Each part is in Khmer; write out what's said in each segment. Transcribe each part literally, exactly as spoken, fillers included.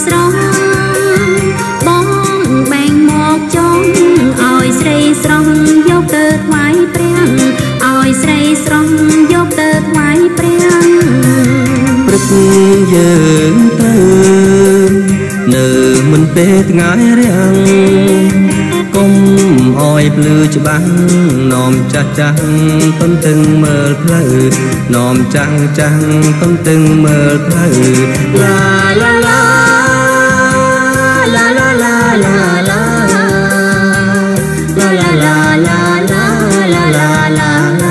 ស្រងបងបែងមកចង់ឲ្យស្រីស្រងយកទៅថ្វាយព្រះឲ្យស្រីស្រងយកទៅថ្វាយព្រះព្រឹកយើងទៅនៅមិនពេលថ្ងៃរាំងកុំឲ្យភ្លឺច្បាស់នាំចាស់ចាស់ទន្ទឹងមើលផ្លូវនាំចាំងចាំងទន្ទឹងមើលផ្លូវឡាឡាឡាឡាឡាឡាឡាឡាឡាឡាឡាឡាឡាឡាឡា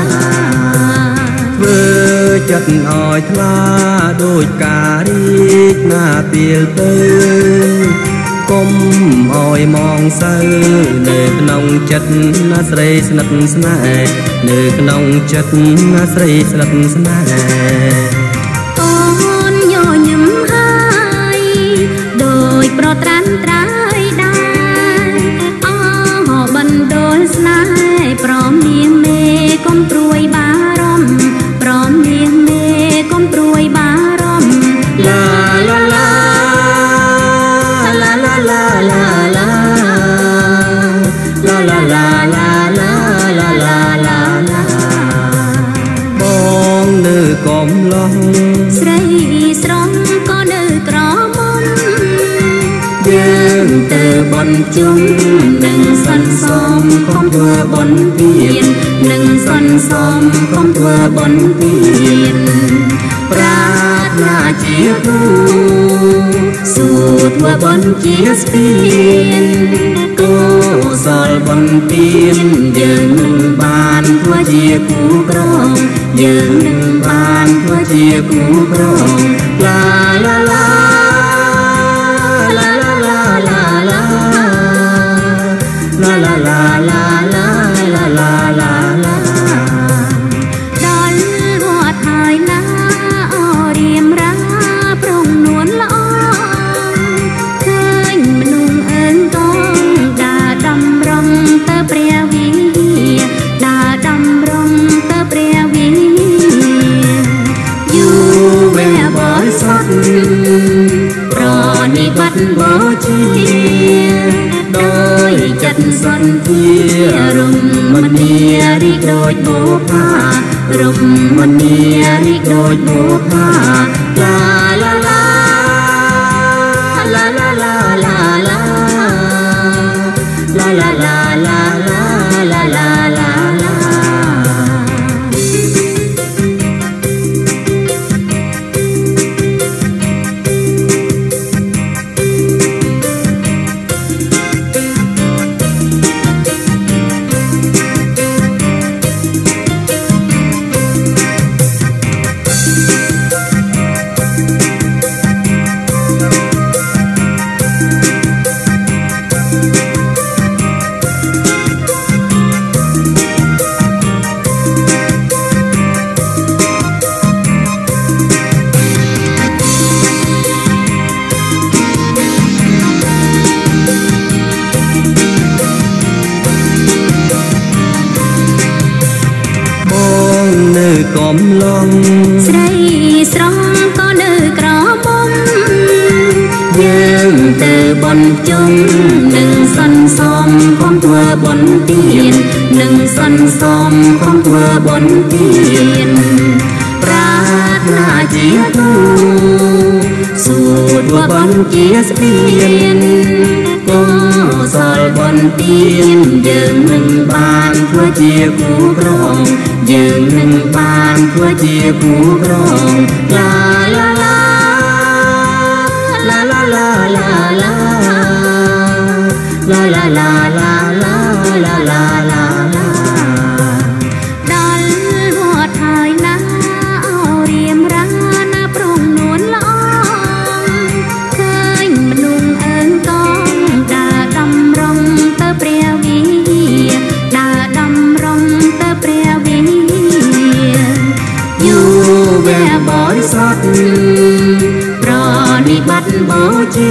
ធ្វើចិត្តឲ្យថ្លាដូចការរីកណាពីលទៅកុំឲ្យมองសើនៅក្នុងចិត្តណាស្រីស្និទ្ធស្នេហ៍នៅក្នុងចិត្តណាស្រីស្និទ្ធស្នេហ៍អូនញញឹមហើយដោយប្រត្រាន់ត្រើយដែរអោបណ្ដូលស្នេហ៍ព្រមនាងមេកុំព្រួយបារម្ភព្រមនាងមេកុំព្រួយបារម្ភឡាឡាឡាឡាឡាឡាឡាឡាឡាឡាឡាឡាឡាឡាឡាឡាបងនៅកំឡុងស្រីស្រងក៏នៅក្រមុំយើងទៅបន់ជុំនឹងសន្សំកុំធ្វើបន់ទៀននឹងសន្សំកុំធ្វើបន់ទៀនប្រាថ្នាជាគូសូធ្វើបន់ជាស្ពានកុសលបន់ទៀនយើងនឹងបានធ្វើជាគូក្រងយើងនឹងបានធ្វើជាគូក្រងឡាឡាឡាឡាឡាឡាឡាឡាឡាឡាឡាឡាឡាឡាឡាឡាដល់វត្តហើយណាអរៀមរាប្រងនួនល្អឃើញមនុស្សអើងកងដើរដំរងទៅព្រះវិហារដើរដំរងទៅព្រះវិហារយូវែបរិសុទ្ធប្រនិបត្តិបូជាដោយចិត្តសន្ធារមមនីរីកដូចបុផារមមនីរីកដូចបុផាឡាឡាឡាឡាឡាឡាឡាឡាឡាឡាឡាឡាឡាឡាឡាកំឡុងស្រីស្រងក៏នៅក្រមុំយើងទៅបន់ជុំនឹងសន្សំកុំធ្វើបន់ទៀននឹងសន្សំកុំធ្វើបន់ទៀនប្រាថ្នាជាគូសូធ្វើបន់ជាស្ពានកុសលបន់ទៀនយើងនឹងបានធ្វើជាគូក្រងយើងនឹងបានធ្វើជាគូក្រងឡាឡាឡាឡាឡាឡាឡាឡាឡាឡាឡាឡាឡាឡាឡាឡាដល់វត្តហើយណាអរៀមរាណាប្រងនួនល្អឃើញមនុស្សអើងកងដើរដំរងទៅព្រះវិហារដើរដំរងទៅព្រះវិហារយូវែបរិសុទ្ធប្រនិបត្តិបូជា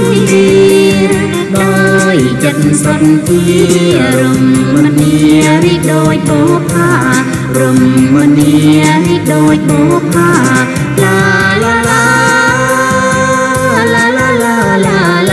ដោយចិត្តសន្ធារមមនីរីកដូចបុផារមមនីរីកដូចបុផាឡាឡាឡាឡាឡាឡាឡា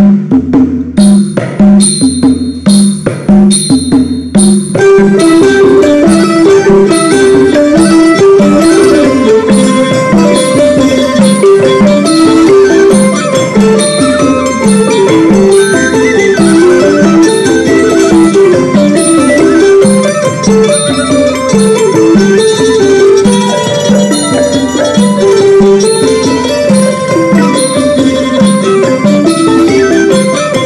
เ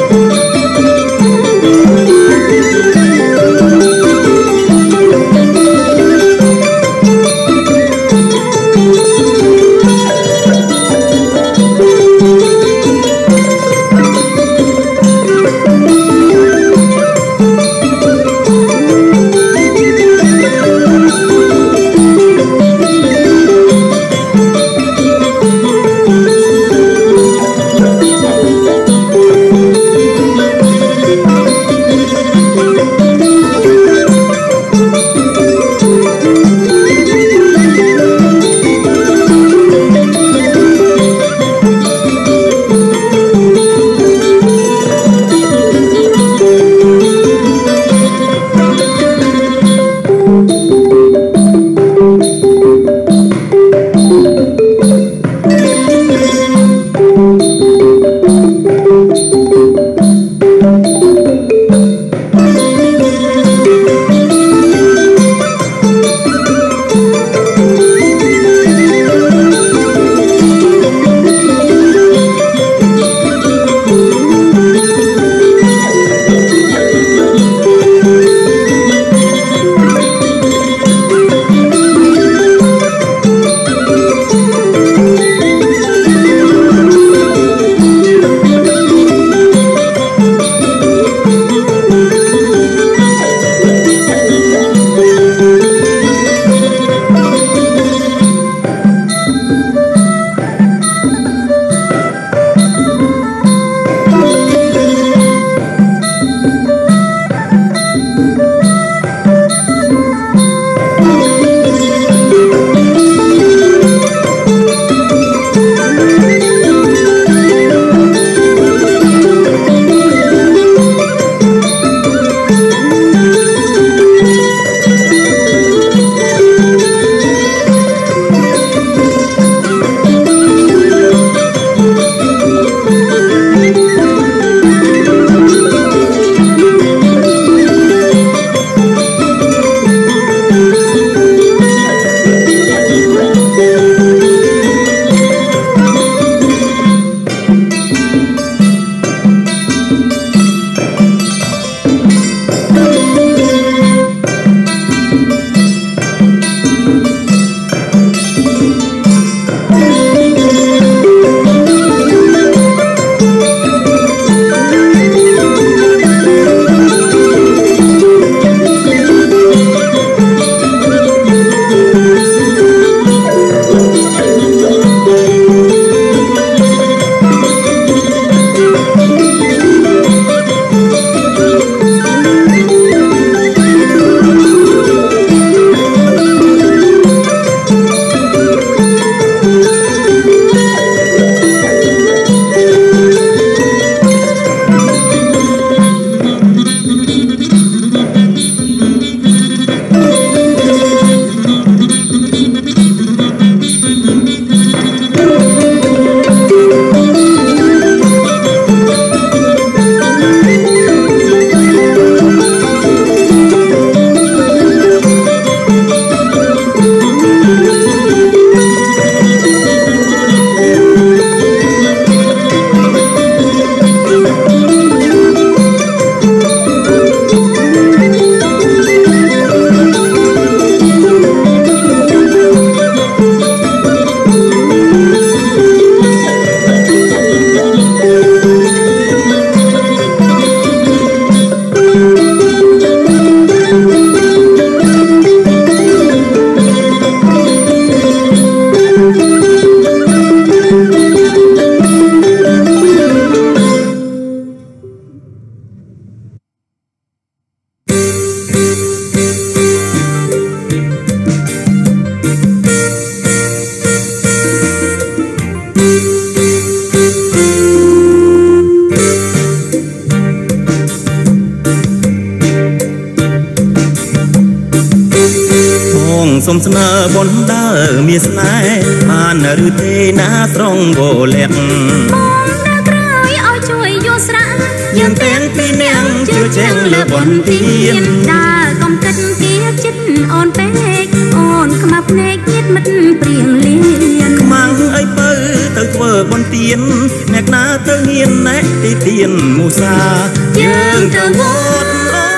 សុំស្នើបនដើមានស្នេហ៍បានឬទេណាស្រងវលាក់បងដើរក្រោយឲ្យជួយយកស្រាយើងទាំងពីរនាក់ជឿជាំងលើបនទៀនដើរកុំគិតគៀចិត្តអូនពេកអូនខ្មាស់ភ្នែកញាតមិត្តព្រៀងលៀនខ្មាំងអីបើទៅធ្វើបនទៀនអ្នកណាទៅហ៊ានណែទីទៀនមូសាយើងទៅវត្ត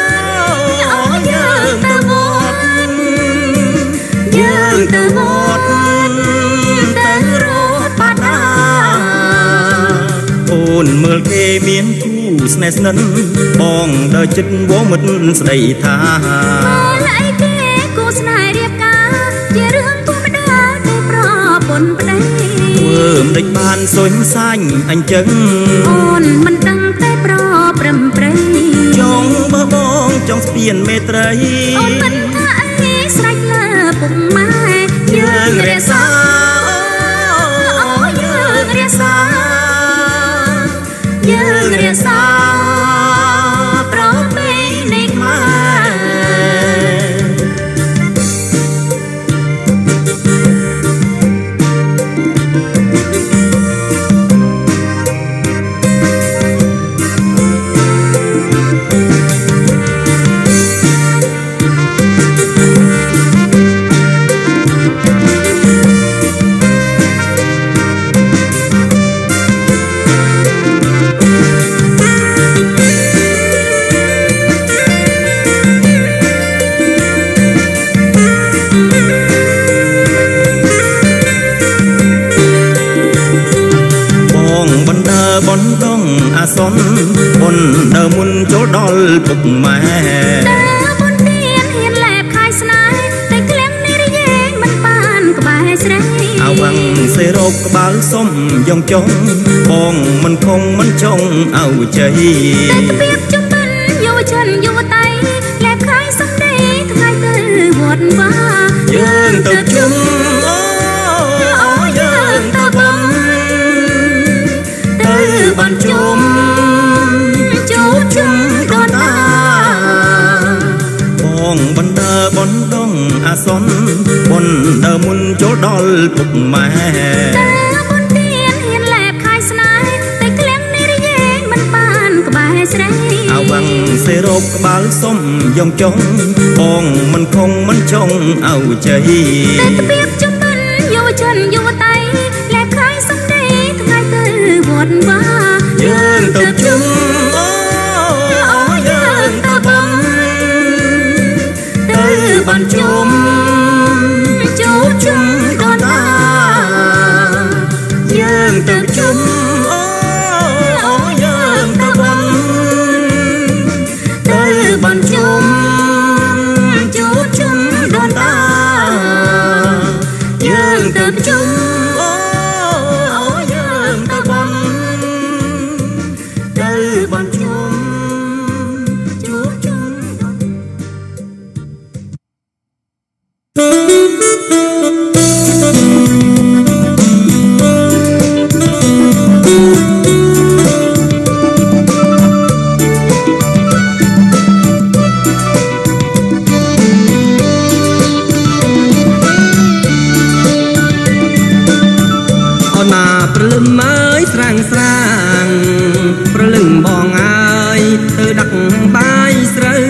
យើងទៅវត្តយើងទៅវត្តទៅរត់បាតាអូនមើលគេមានគូស្នេហ៍ស្និទ្ធបងដើរចិត្តវងមិត្តស្ដីថាមើលអីគេគូស្នេហ៍រៀបការជារឿងធម្មតាតែប្រពន្ធប្តីធ្វើមិនដេចបានសុញសាញ់អញ្ចឹងអូនមិនដឹងតែប្រព្រឹមព្រៃចង់បើបងចង់ស្ពានមេត្រីអូនមិនថាអីស្រេចលើពុកម៉ែយើងរក្សាយើងរក្សាយើងរក្សាប្រពៃណីបនដងអាសនបនដើមុនចូលដល់ពុកម៉ែដើមុនទៀនហ៊ានលែបខាយស្នេហ៍តែក្លៀងនេះរយែងមិនបានក្បែរស្រីអវាំងសេរោគក្បាលសុំយ៉ងចុងបងមិនខំមិនចង់អោជ័យតែត្បៀបជំនន់យុវជនយុវតីលែបខាយសំដីថ្ងៃទៅវត្តវាយើងទៅជុំអូយើងទៅបំទៅបានជុំជួបជុំដូនតាបងបណ្ដើបនដងអាសនបនដើមុនចូលដល់ពុកម៉ែដើមុនទៀនហ៊ានលែបខាយស្នេហ៍តែក្លៀងនេះរយែងមិនបានក្បែរស្រីអវាំងសេរោគក្បាលសុំយ៉ងចុងបងមិនខំមិនចង់អោជ័យតែត្បៀបជំនន់យុវជនយុវតីលែបខាយសំដីថ្ងៃទៅវត្តវាយើងទៅជុំអូយើងទៅបំទៅបានជុំជួបជុំដូនតាយើងទៅជុំអូយើងទៅបំទៅបានជុំជួបជុំដូនតាយើងទៅជុំអូយើងទៅបំទៅបានជុំជួបជុំព្រលឹមអើយស្រាំងស្រាំងព្រលឹមបងអើយទៅដាក់បាយស្រូវ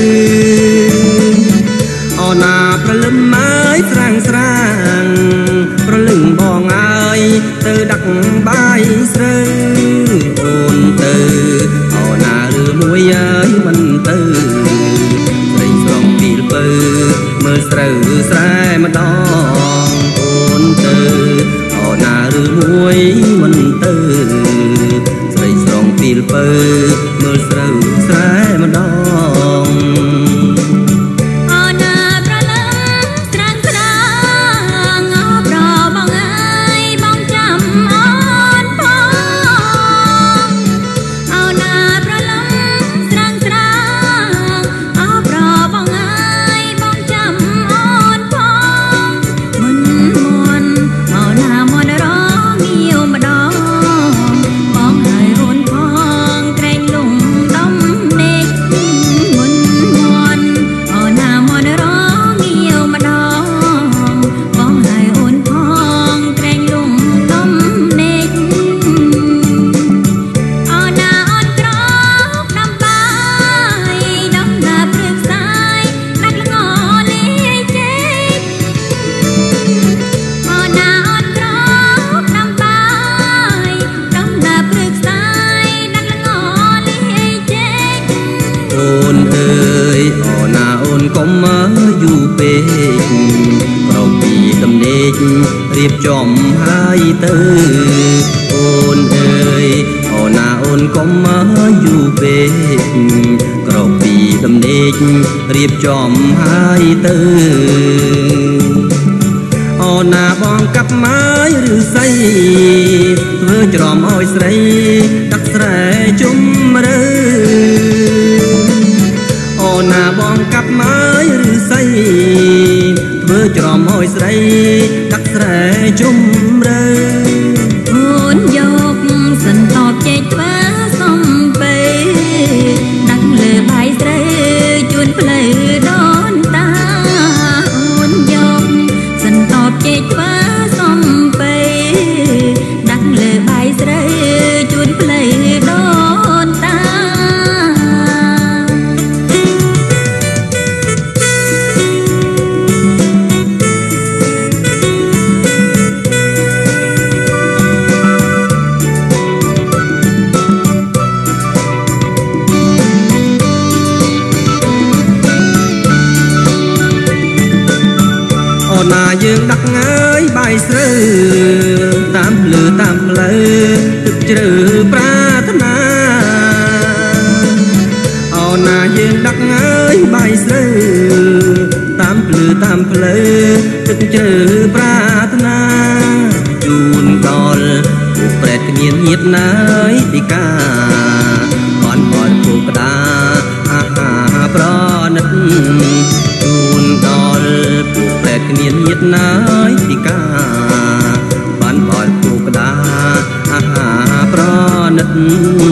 អូណាព្រលឹមអើយស្រាំងស្រាំងព្រលឹមបងអើយទៅដាក់បាយស្រូវអូនទៅអូណាឬមួយអើយមិនទៅស្រីស្រងពីលពើមើលស្រូវស្រែម្ដងអូនទៅអូណាឬមួយមិនទៅស្រីស្រងពីលពើមើលស្រូវស្រែម្ដងអូណាប្រលឹមស្រាំងស្រាំងអូប្របងអើយបងចាំអូនផងអូណាប្រលឹមស្រាំងស្រាំងអូប្របងអើយបងចាំអូនផងមិនមន់អូណាមន់រងាវម្ដងបងហើយអូនផងក្រែងលំដំណេកមុនบจอมให้เตอโอนเอ๋ยโอนาโอนก็มาอยู่เป็นกรอบปีดำเด็กเรียบจอมให้เตอโอนาบองกับไม้หรือใส่เพื่อจอมอ้อยใส่ตักใส่จุ่มเรือโอนาบองกับไม้หรือใส่เพื่อจอมอ้อยใส่ตักใส่จุ่มเรือโอนยกสันตอบใจฟ้าส่งไปดังเลือใบใส่จวนเปลือยโดนตาโอนยกสันตอบใจฟ้าส่งไปดังเลือใบใส่จวนเปลือยโดนตานายืนดักง่ายใบเสือตามเลือตามเลยตึกเจอปรารถนาเอานายืนดักง่ายใบเสือตามเลือตามเลยตึกเจอปรารถนาจูนกอลผูกแปรกเนียนเงียบนายติกาก่อนก่อนผูกดาอาหาเพราะนัดจูนกอลผูกแปรกเนียนเงียบนายติกาก่อนก่อนผูกดาอาหาเพราะนัด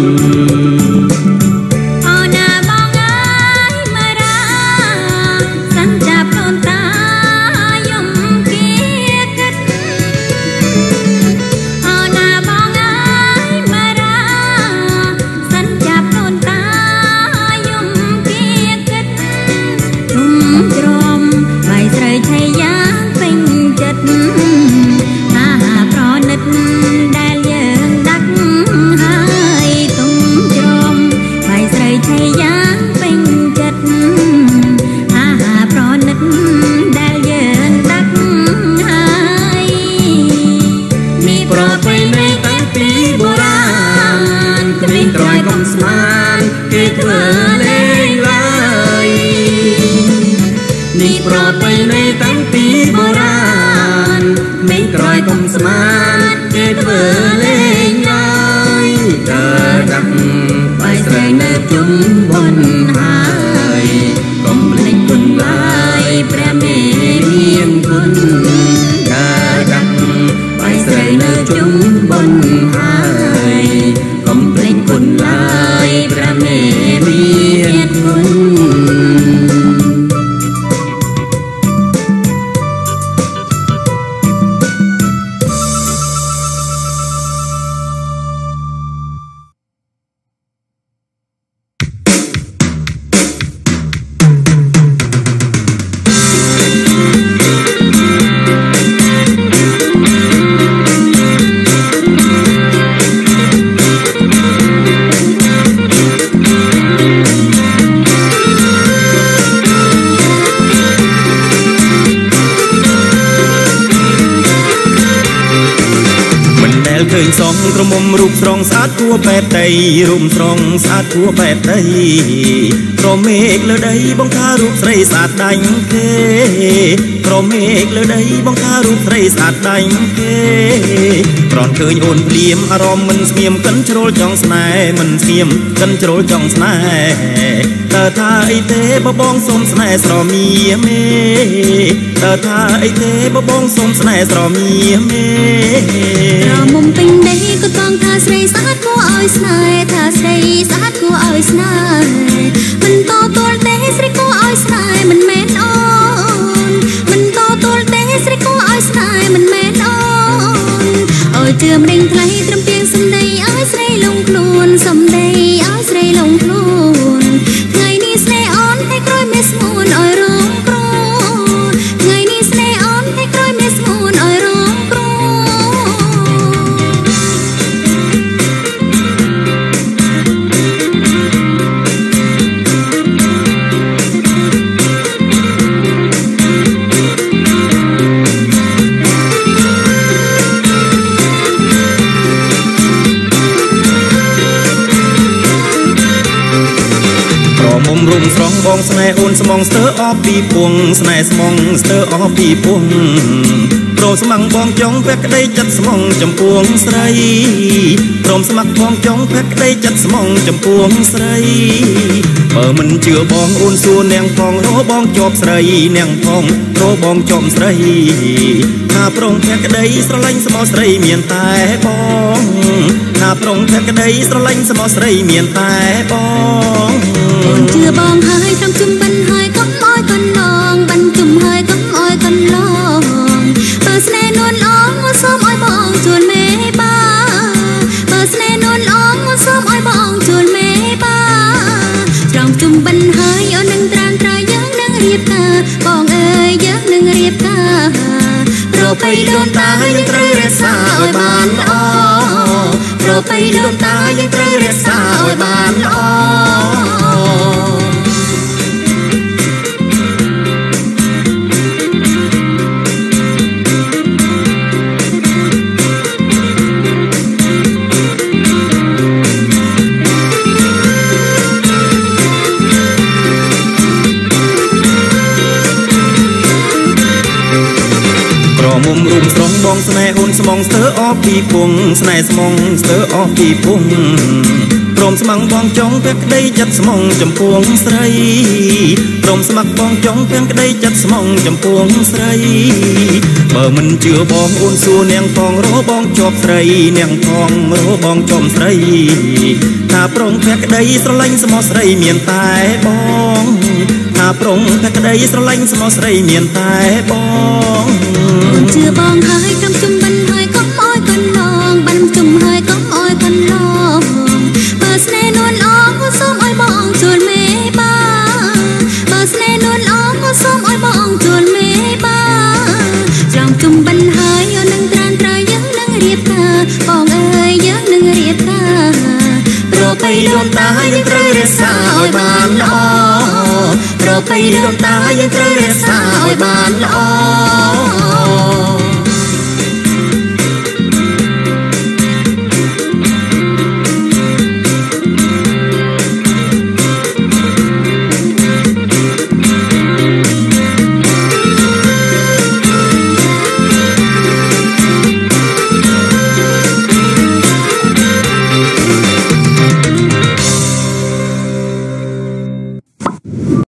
กระมมรูปสรองสาดกัวแปดไตรูปสรองสาดกัวแปดไตกรมเมฆเลอใดบังคารูปใส่สาดดังเคกรมเมฆเลอใดบังคารูปใส่สาดดังเคกรอนเคยโอนเปลี่ยมอารมณ์มันเสียมกันโจรจองสนายมันเสียมกันโจรจองสนายแต่ถ้าไอเต้บะบองสมสนายสรมีเมแต่ถ้าไอเต้บะบองสมสนายสรมีเมเรามุมเป็นได้ก็ต้องท่าใส่สาดกูเอาสนายท่าใส่สาดกูเอาสนายมันโตตัวเต้ใส่กูเอาสนายมันแม่นอ่อนมันโตตัวเต้ใส่กูเอาสนายมันแม่นอ่อนโอ้เจือมเร่งไกลตรมเพียงสมใดเอาใส่ลงคลูนสมใดเอาใส่ลงคลูนไงนี่ใส่อ่อนให้กรอยเมสมูนอ่อยร้องกรอนไงนี่ใส่อ่อนให้กรอยเมสมูนอ่อยร้องกรอนរុំស្រងបងស្នេហ៍អូនស្មងស្ទើអបពីពួងស្នេហ៍ស្មងស្ទើអបពីពួងព្រមស្មងបងចង់ពាក់ក្តីចិត្តស្មងចំពោះស្រីព្រមស្ម័គ្របងចង់ពាក់ក្តីចិត្តស្មងចំពោះស្រីបើមិនជឿបងអូនសួរនាងផងរកបងជាប់ស្រីនាងផងរកបងជាប់ស្រីថាប្រងពាក់ក្តីស្រឡាញ់ស្មោះស្រីមានតែបងថាប្រងពាក់ក្តីស្រឡាញ់ស្មោះស្រីមានតែបងអូនជឿបងហើយត្រង់ជុំបិណ្ឌហើយកុំអោយកន្លងបិណ្ឌជុំហើយកុំអោយកន្លងបើស្នេហ៍នួនអងសូមអោយបងជួលមេបាបើស្នេហ៍នួនអងសូមអោយបងជួលមេបាត្រង់ជុំបិណ្ឌហើយអូននឹងត្រាំត្រាយើងនឹងរៀបការបងអើយយើងនឹងរៀបការប្រពៃដូនតាយើងត្រូវរក្សាឲ្យបានល្អប្រពៃដូនតាយើងត្រូវរក្សាឲ្យបានល្អមុំរុំស្រងបងស្នេហ៍អូនស្មងស្ទើអបពីពុងស្នេហ៍ស្មងស្ទើអបពីពុងព្រមស្មងបងចង់ពាក់ក្តីចិត្តស្មងចំពោះស្រីព្រមស្ម័គ្របងចង់ពាក់ក្តីចិត្តស្មងចំពោះស្រីបើមិនជឿបងអូនសួរនាងផងរកបងជាប់ស្រីនាងផងរកបងចំស្រីថាប្រងពាក់ក្តីស្រឡាញ់ស្មោះស្រីមានតែបងថាប្រងពាក់ក្តីស្រឡាញ់ស្មោះស្រីមានតែបងជឿបងហើយត្រង់ជុំបិណ្ឌហើយកុំអោយកន្លងបិណ្ឌជុំហើយកុំអោយកន្លងបើស្នេហ៍នួនអងសូមអោយបងជួលមេបាបើស្នេហ៍នួនអងសូមអោយបងជួលមេបាត្រង់ជុំបិណ្ឌហើយអូននឹងត្រាំត្រាយើងនឹងរៀបការបងអើយយើងនឹងរៀបការប្រពៃដូនតាយើងត្រូវរក្សាឲ្យបានល្អប្រពៃដូនតាយើងត្រូវរក្សាឲ្យបានល្អ